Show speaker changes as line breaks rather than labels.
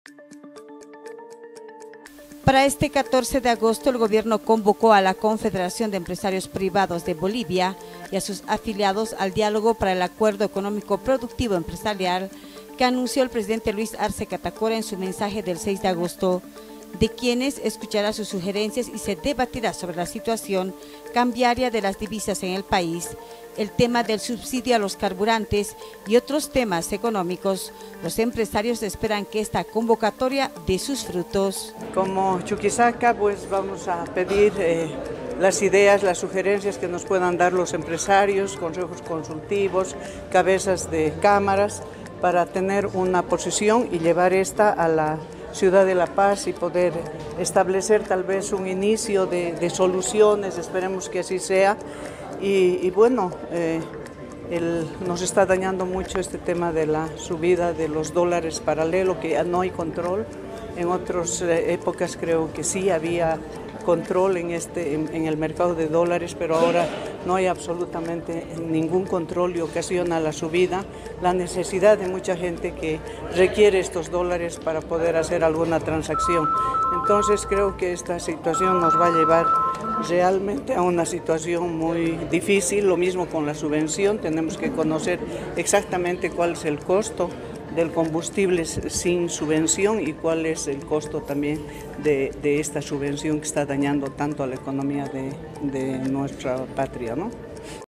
Para este 14 de agosto, el gobierno convocó a la Confederación de Empresarios Privados de Bolivia y a sus afiliados al diálogo para el Acuerdo Económico Productivo Empresarial que anunció el presidente Luis Arce Catacora en su mensaje del 6 de agosto, de quienes escuchará sus sugerencias y se debatirá sobre la situación cambiaria de las divisas en el país, el tema del subsidio a los carburantes y otros temas económicos. Los empresarios esperan que esta convocatoria dé sus frutos.
Como Chuquisaca, pues vamos a pedir las ideas, las sugerencias que nos puedan dar los empresarios, consejos consultivos, cabezas de cámaras, para tener una posición y llevar esta a la Ciudad de La Paz y poder establecer tal vez un inicio de soluciones, esperemos que así sea. Y bueno, nos está dañando mucho este tema de la subida de los dólares paralelo, que ya no hay control. En otras épocas creo que sí había control en el mercado de dólares, pero ahora no hay absolutamente ningún control y ocasiona la subida, la necesidad de mucha gente que requiere estos dólares para poder hacer alguna transacción. Entonces creo que esta situación nos va a llevar realmente a una situación muy difícil. Lo mismo con la subvención, tenemos que conocer exactamente cuál es el costo del combustible sin subvención y cuál es el costo también de esta subvención que está dañando tanto a la economía de nuestra patria, ¿no?